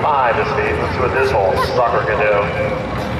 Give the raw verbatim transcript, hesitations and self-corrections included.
five is speed. Let's see what this whole sucker can do.